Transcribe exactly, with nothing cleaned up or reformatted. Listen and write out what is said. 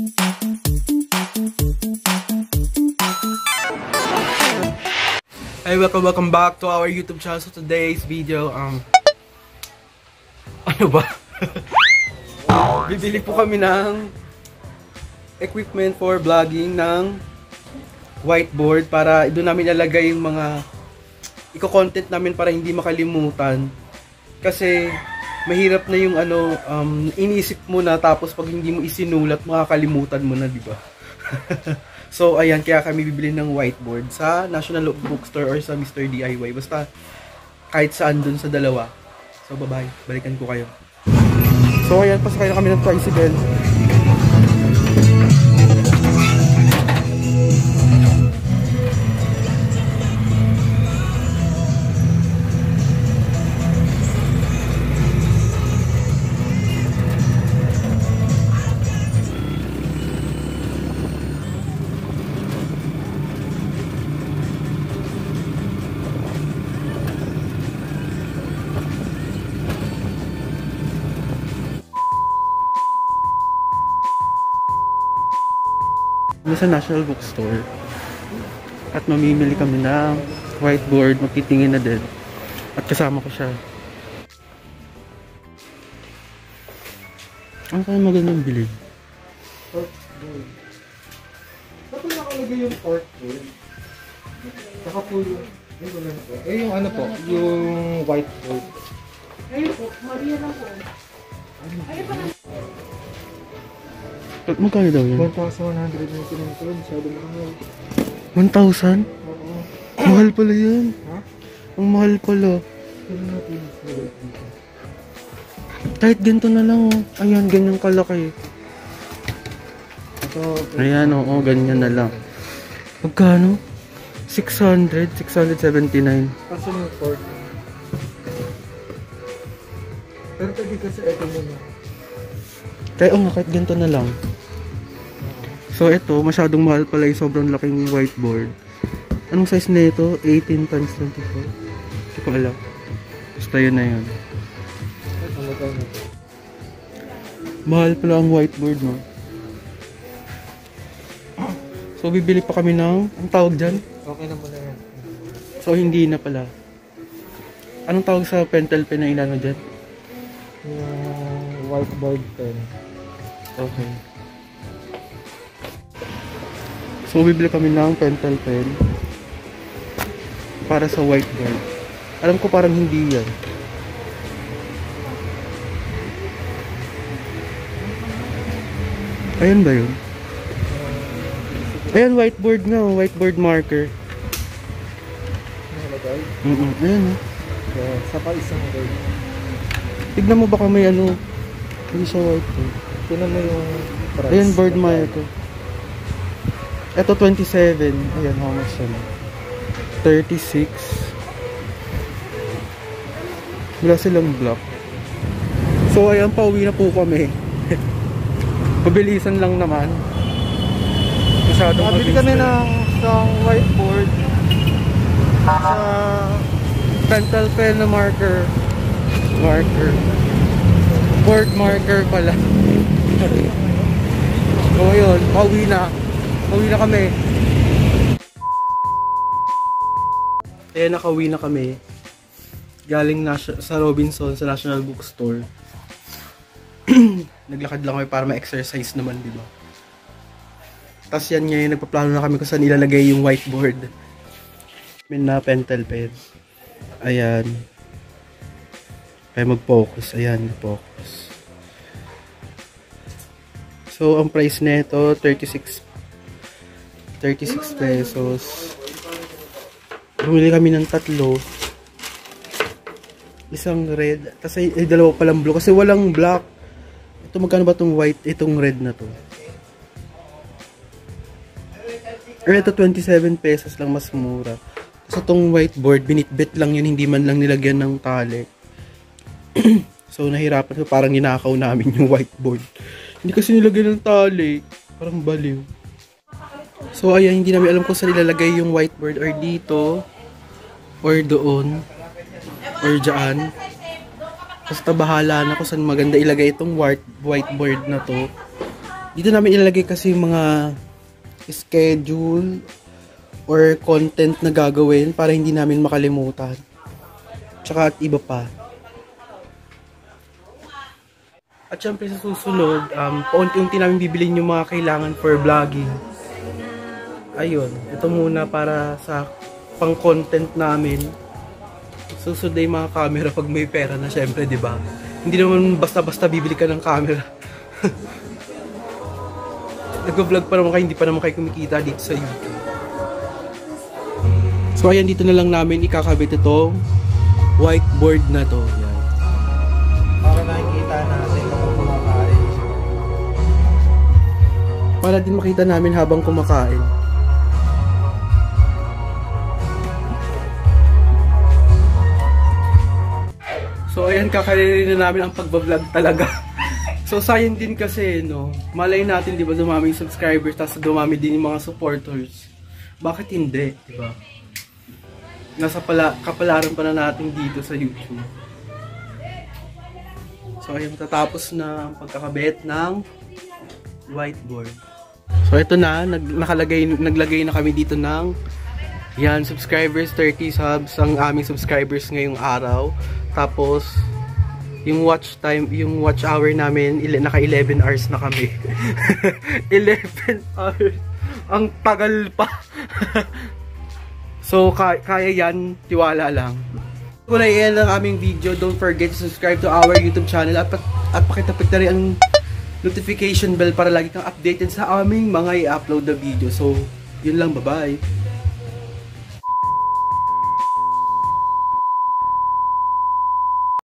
Hey, welcome, welcome back to our YouTube channel. So today's video, um, ano ba? Bibili po kami ng equipment for vlogging ng whiteboard para doon namin ilalagay yung mga iko-content namin para hindi makalimutan. Kasi mahirap na yung ano, um, iniisip mo na tapos pag hindi mo isinulat, makakalimutan mo na, di ba? So, ayan, kaya kami bibili ng whiteboard sa National Bookstore or sa Mister D I Y. Basta, kahit saan dun sa dalawa. So, bye-bye. Balikan ko kayo. So, ayan, pasakay na kami ng tricycle. Sa National Bookstore at mamimili kami ng whiteboard, magtitingin na din at kasama ko siya. Ano kaya magandang bilhin? Corkboard. Saan po nakalagay yung corkboard? Saka po yung eh yung ano po, yung whiteboard. Ayun po, Maria lang po. Ayun pa lang. Magkano daw yun? one thousand one hundred ninety-nine. Masyado mahal. one thousand? Oo. Mahal pala yan. Ha? Ang mahal pala. Ano natin dito? Kahit ganito na lang oh. Ayan, ganyan kalaki. Ito, Ayan oo, oh, ganyan na lang. Magkano? six hundred, six seventy-nine. kaso yung cork. Pero pwede kasi ito muna. Kaya oh, kahit ganito na lang. So ito, masyadong mahal pala yung sobrang laking whiteboard. Anong size na ito? eighteen times twenty-four. Hindi ko alam. Basta yun na yun. Mahal pala ang whiteboard, no? So bibili pa kami ng, ang tawag dyan? Okay na muna yan. So hindi na pala. Anong tawag sa pentel pen na inano dyan? Yung whiteboard pen. Okay. So bibili kami ng pentel pen para sa whiteboard. Alam ko parang hindi yan. Ayan ba yun? Ayan, whiteboard nga, whiteboard marker. Nalagay? Mm-mm. Ayan oh. Yeah, saka isang red. Tignan mo baka may ano. Hindi siya whiteboard. Tinan mo yung price. Ayan, board marker. Ito twenty-seven. Ayan, how much yan? thirty-six. Wala silang block. So ayan, pauwi na po kami. Pabilisan lang naman. Masyadong Nabili kami ng isang whiteboard sa pentel pen na marker. Marker. Board marker pala. So yun, pauwi na. Pauwi na kami. Eh, nakauwi na kami. Galing na sa Robinson, sa National Bookstore. Naglakad lang kami para ma-exercise naman, di ba? Tapos yan ngayon, nagpaplano na kami kung saan ilalagay yung whiteboard. May na pentel pen. Ayan. Kaya mag-focus. Ayan, focus. So, ang price nito thirty-six pesos. Bumili kami ng tatlo. Isang red. Tapos ay, ay dalawa palang blue. Kasi walang black. Ito magkano ba itong white? Itong red na to. Or ito twenty-seven pesos lang, mas mura. Tapos itong whiteboard, binitbit lang yun. Hindi man lang nilagyan ng tali. So nahirapan ko. Parang ninakaw namin yung whiteboard. Hindi kasi nilagyan ng tali. Parang baliw. So ayan, hindi namin alam kung saan ilalagay yung whiteboard. Or dito. Or doon. Or dyan. Basta bahala na kung saan maganda ilagay itong white, whiteboard na to. Dito namin ilalagay kasi yung mga schedule or content na gagawin para hindi namin makalimutan. Tsaka at iba pa. At syempre sa susunod, um, paunti-unti namin bibilin yung mga kailangan for vlogging. Ayun, ito muna para sa pang-content namin. Susunod na yung mga camera pag may pera na syempre, di ba? Hindi naman basta-basta bibili ka ng camera. Nag-vlog pa naman kayo, hindi pa naman kayo kumikita dito sa YouTube. So ayan, dito na lang namin ikakabit itong whiteboard na to. Yan. Para nakikita natin kapag kumakain. Para din makita namin habang kumakain. So ayan, kakaririn na namin ang pagbablog talaga. So sayang din kasi, no, malay natin, di ba, dumami yung subscribers, tapos dumami din yung mga supporters. Bakit hindi, di ba? Nasa pala, kapalaran pa na natin dito sa YouTube. So ayun, tatapos na ang pagkakabit ng whiteboard. So ito na, nag, nakalagay, naglagay na kami dito ng yan, subscribers, thirty subs ang aming subscribers ngayong araw. Tapos yung watch time, yung watch hour namin, naka eleven hours na kami. eleven hours. Ang tagal pa. So, kaya, kaya yan, tiwala lang. Kung na-i-end ang aming video, don't forget to subscribe to our YouTube channel at, at pakitapit na rin ang notification bell para lagi kang updated sa aming mga i-upload na video. So, yun lang, bye-bye.